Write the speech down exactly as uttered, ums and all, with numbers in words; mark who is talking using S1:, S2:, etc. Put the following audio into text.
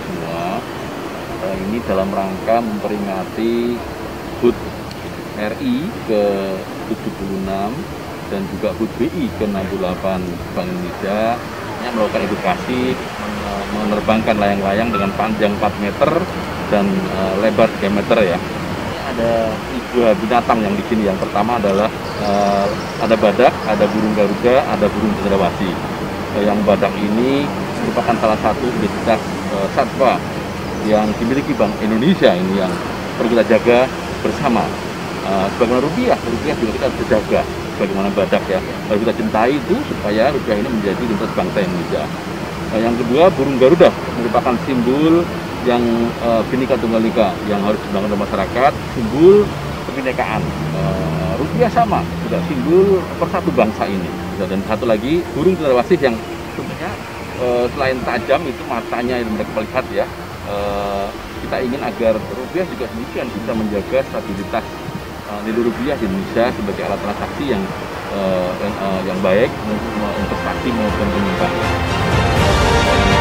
S1: semua. Uh, ini dalam rangka memperingati H U T R I ke tujuh puluh enam dan juga H U T B I ke enam puluh delapan Bank Indonesia yang melakukan edukasi uh, menerbangkan layang-layang dengan panjang empat meter dan uh, lebar tiga meter ya. Ada tiga binatang yang di sini. Yang pertama adalah uh, ada badak, ada burung garuda, ada burung cendrawasih. Uh, yang badak ini merupakan salah satu identitas uh, satwa yang dimiliki Bank Indonesia ini yang perlu kita jaga bersama. Uh, sebagaimana rupiah, rupiah juga kita harus jaga bagaimana badak ya. Harus kita cintai itu supaya rupiah ini menjadi identitas bangsa Indonesia. Uh, yang kedua, burung garuda merupakan simbol yang uh, Bhinneka Tunggal Ika yang harus dibangun oleh masyarakat, simbol kebinekaan. Uh, rupiah sama, juga simbol persatu bangsa ini. Dan satu lagi, burung cendrawasih yang tentunya uh, selain tajam itu matanya yang mereka lihat ya. Uh, kita ingin agar rupiah juga demikian bisa menjaga stabilitas uh, nilai rupiah di Indonesia sebagai alat transaksi yang uh, yang, uh, yang baik untuk investasi maupun penyimpanan.